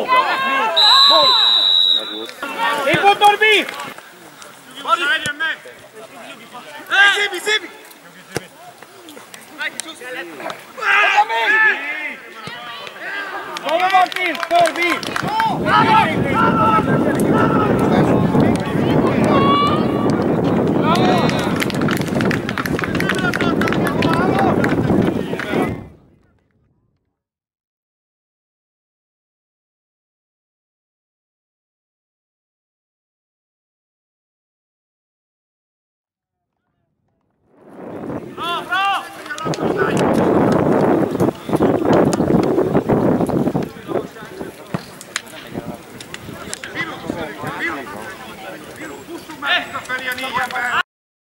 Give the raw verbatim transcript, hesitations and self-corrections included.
Én volt Norbi! Mari! Legyen meg! Zibi, Zibi! Hol van Tim? Norbi! Bra, bra!